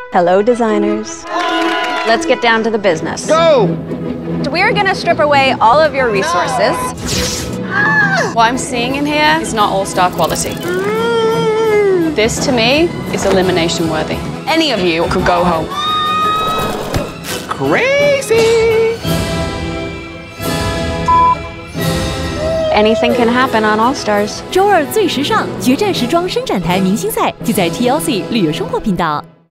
Hello, designers. Let's get down to the business. Go! We're gonna strip away all of your resources. What I'm seeing in here is not all-star quality. This, to me, is elimination worthy. Any of you could go home. Crazy! Anything can happen on All Stars. 周二最时尚决战时装伸展台明星赛就在 TLC 旅游生活频道。